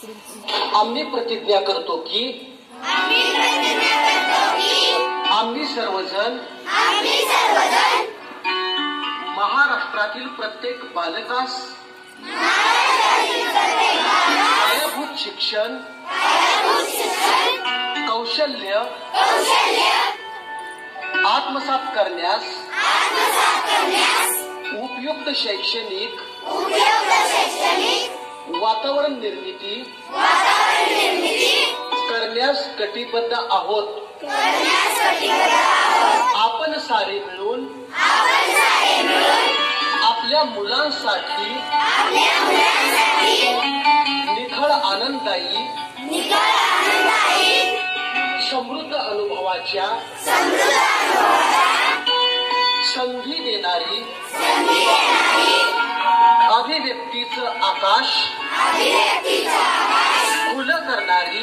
आम्ही प्रतिज्ञा करतो की आम्ही सर्वजण महाराष्ट्रातील प्रत्येक बालकास पायाभूत शिक्षण कौशल्य आत्मसात करण्यास उपयुक्त शैक्षणिक वातावरण निर्मिती करण्यास कटिबद्ध आहोत। आपण सारे मिळून आपल्या मुलांसाठी निखळ आनंददायी समृद्ध अनुभवाच्या संधी देणारी अभिव्यक्तीचं आकाश खुलं करणारी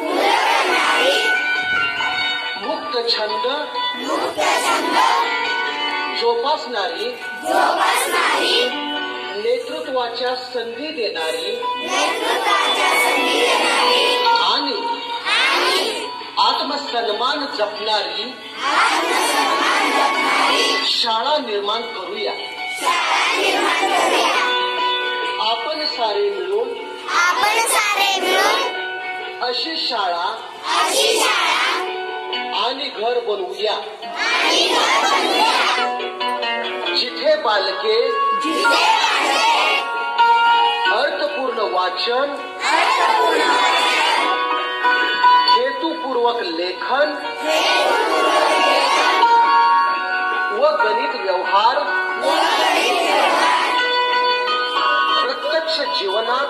मुक्त छंद जोपासणारी नेतृत्वाच्या संधी देणारी आणि आत्मसन्मान जपणारी शाळा निर्माण करूया। आपण सारे मिळून अशी शाळा आणि घर बनवूया जिथे बालके अर्थपूर्ण वाचन हेतुपूर्वक लेखन व गणित व्यवहार प्रत्यक्ष जीवनात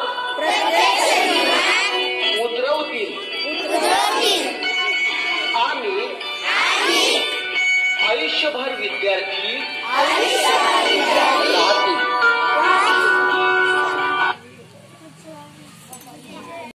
उतरवतील आणि आयुष्यभर विद्यार्थी